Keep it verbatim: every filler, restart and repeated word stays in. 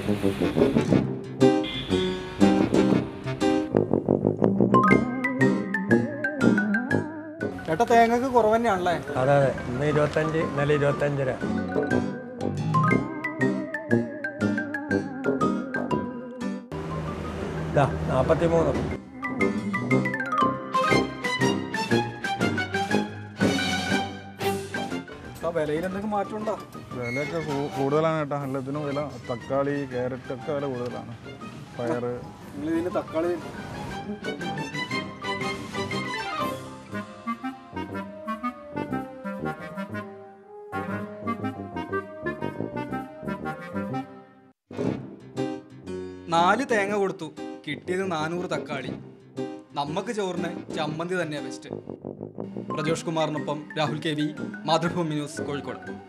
ചേട്ടാ തേങ്ങക്ക് കുറവ് തന്നെയാണല്ലേ? അതെ അതെ, ഇന്ന് ഇരുപത്തഞ്ച്, ഇന്നലെ ഇരുപത്തഞ്ചര. നാൽപ്പത്തി മൂന്ന്. വിലയിൽ എന്തെങ്കിലും മാറ്റമുണ്ടോ? വിലയൊക്കെ കൂടുതലാണ് കേട്ടോ. എല്ലാത്തിനും വില. തക്കാളി, ക്യാരറ്റ് ഒക്കെ വില കൂടുതലാണ്. പയറ്. നിങ്ങൾ ഇതിന് തക്കാളി നാല് തേങ്ങ കൊടുത്തു, കിട്ടിയത് നാനൂറ് തക്കാളി. നമുക്ക് ചോറിന് ചമ്മന്തി തന്നെയാണ് ബെസ്റ്റ്. പ്രജോഷ് കുമാറിനൊപ്പം Rahul K V, Mathrubhumi news, Kozhikode.